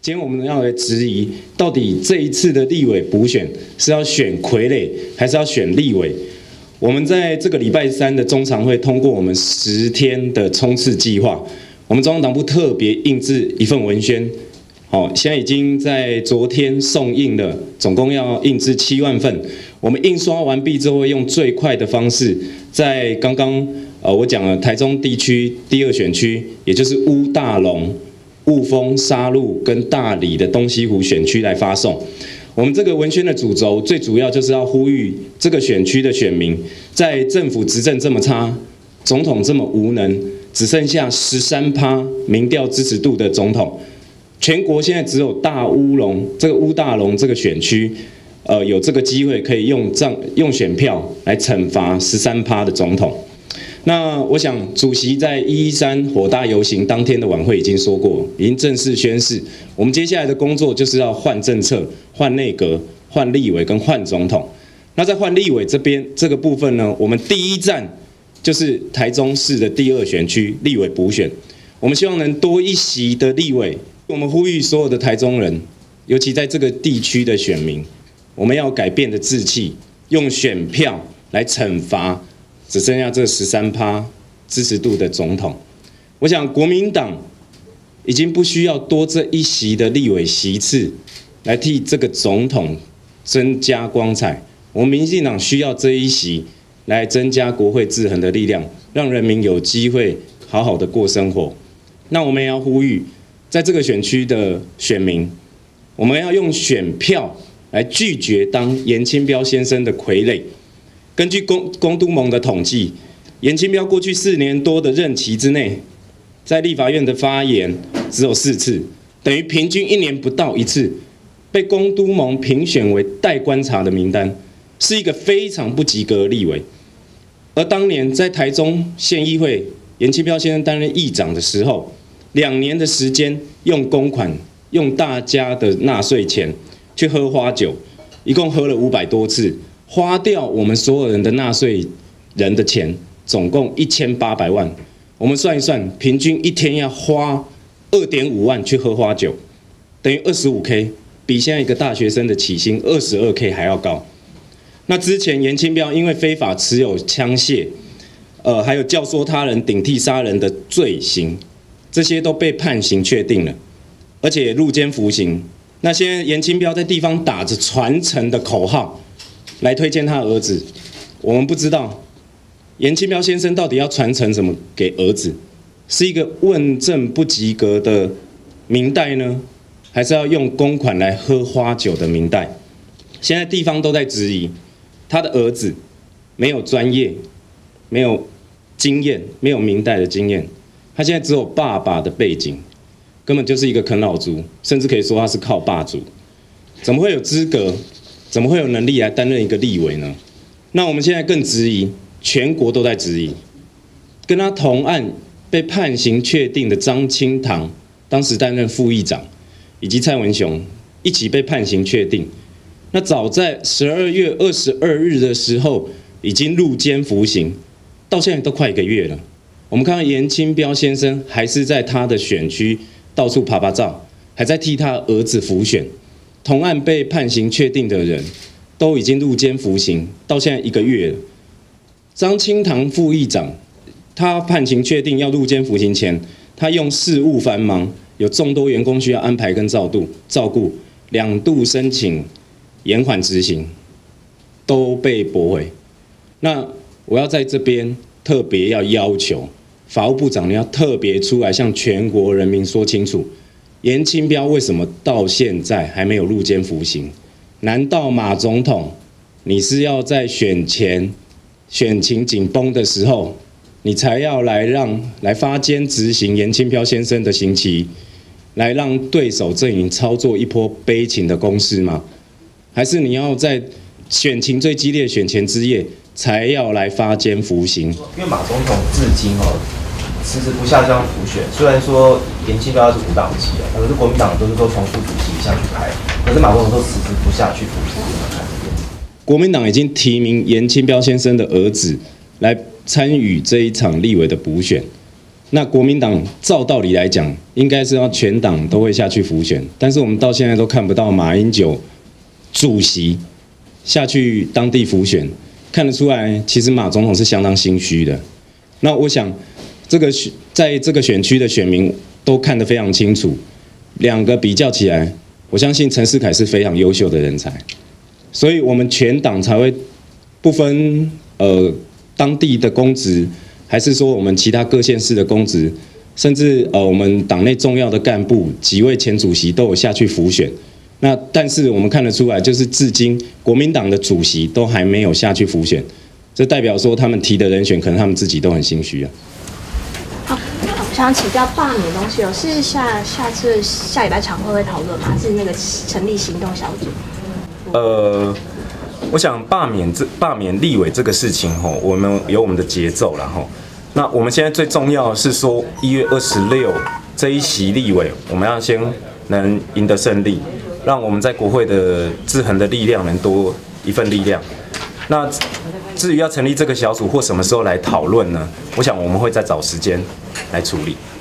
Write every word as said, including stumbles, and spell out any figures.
今天我们要来质疑，到底这一次的立委补选是要选傀儡，还是要选立委？我们在这个礼拜三的中常会通过我们十天的冲刺计划，我们中央党部特别印制一份文宣，好，现在已经在昨天送印了，总共要印制七万份。我们印刷完毕之后，会用最快的方式，在刚刚呃我讲了台中地区第二选区，也就是乌大龙、雾峰、沙鹿跟大里的东西湖选区来发送。我们这个文宣的主轴，最主要就是要呼吁这个选区的选民，在政府执政这么差、总统这么无能，只剩下百分之十三民调支持度的总统，全国现在只有大乌龙这个乌大龙这个选区，呃，有这个机会可以用账用选票来惩罚百分之十三的总统。那我想，主席在一一三火大游行当天的晚会已经说过，已经正式宣示，我们接下来的工作就是要换政策、换内阁、换立委跟换总统。那在换立委这边这个部分呢，我们第一站就是台中市的第二选区立委补选，我们希望能多一席的立委。我们呼吁所有的台中人，尤其在这个地区的选民，我们要改变的志气，用选票来惩罚只剩下这 百分之十三 支持度的总统。我想国民党已经不需要多这一席的立委席次来替这个总统增加光彩，我们民进党需要这一席来增加国会制衡的力量，让人民有机会好好的过生活。那我们也要呼吁，在这个选区的选民，我们要用选票来拒绝当颜清标先生的傀儡。根据公公都盟的统计，颜清标过去四年多的任期之内，在立法院的发言只有四次，等于平均一年不到一次，被公都盟评选为待观察的名单，是一个非常不及格的立委。而当年在台中县议会，颜清标先生担任议长的时候，两年的时间用公款、用大家的纳税钱去喝花酒，一共喝了五百多次。花掉我们所有人的纳税人的钱，总共一千八百万。我们算一算，平均一天要花二点五万去喝花酒，等于二十五 K， 比现在一个大学生的起薪二十二 K 还要高。那之前颜清标因为非法持有枪械，呃，还有教唆他人顶替杀人的罪行，这些都被判刑确定了，而且入监服刑。那现在颜清标在地方打着传承的口号来推荐他儿子，我们不知道颜清标先生到底要传承什么给儿子，是一个问政不及格的民代呢，还是要用公款来喝花酒的民代？现在地方都在质疑他的儿子没有专业、没有经验、没有民代的经验，他现在只有爸爸的背景，根本就是一个啃老族，甚至可以说他是靠爸族，怎么会有资格？怎么会有能力来担任一个立委呢？那我们现在更质疑，全国都在质疑，跟他同案被判刑确定的张清堂，当时担任副议长，以及蔡文雄一起被判刑确定。那早在十二月二十二日的时候，已经入监服刑，到现在都快一个月了。我们看到颜清标先生还是在他的选区到处拍拍照，还在替他儿子辅选。同案被判刑确定的人，都已经入监服刑，到现在一个月了。张清堂副议长，他判刑确定要入监服刑前，他用事务繁忙，有众多员工需要安排跟照顾，照顾两度申请延缓执行，都被驳回。那我要在这边特别要要求法务部长，你要特别出来向全国人民说清楚。颜清标为什么到现在还没有入监服刑？难道马总统，你是要在选前、选情紧绷的时候，你才要来让来发监执行颜清标先生的刑期，来让对手阵营操作一波悲情的攻势吗？还是你要在选情最激烈的选前之夜，才要来发监服刑？ 因为马总统至今哦，迟迟不下这样补选，虽然说颜清标是无党籍啊，可是国民党都是都从副主席下去排，可是马总统都迟迟不下去补选，怎么看这边？ 国民党已经提名颜清标先生的儿子来参与这一场立委的补选， 那国民党照道理来讲，应该是要全党都会下去辅选，但是我们到现在都看不到马英九主席下去当地辅选，看得出来，其实马总统是相当心虚的。那我想，这个在这个选区的选民都看得非常清楚，两个比较起来，我相信陈世凯是非常优秀的人才，所以我们全党才会不分呃当地的公职。还是说我们其他各县市的公职，甚至呃我们党内重要的干部几位前主席都有下去辅选。那但是我们看得出来，就是至今国民党的主席都还没有下去辅选，这代表说他们提的人选可能他们自己都很心虚啊。 好，我想请教罢免的东西哦，是下下次下礼拜常会会讨论吗？是那个成立行动小组？ 呃。我想罢免这罢免立委这个事情吼，我们有我们的节奏啦吼。那我们现在最重要的是说，一月二十六这一席立委，我们要先能赢得胜利，让我们在国会的制衡的力量能多一份力量。那至于要成立这个小组或什么时候来讨论呢？我想我们会再找时间来处理。